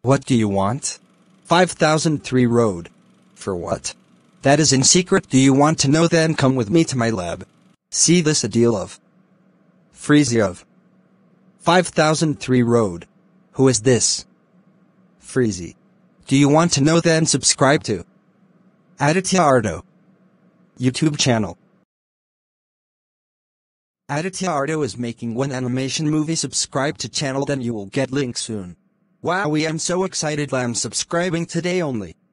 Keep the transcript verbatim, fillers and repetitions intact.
What do you want? five thousand three road. For what? That is in secret. Do you want to know? Then come with me to my lab. See this a deal of. Freezy of. five thousand three road. Who is this? Freezy. Do you want to know? Then subscribe to Aditya Ardo YouTube channel. Aditya Ardo is making one animation movie. Subscribe to channel, then you will get link soon. Wow, I am so excited. I'm subscribing today only.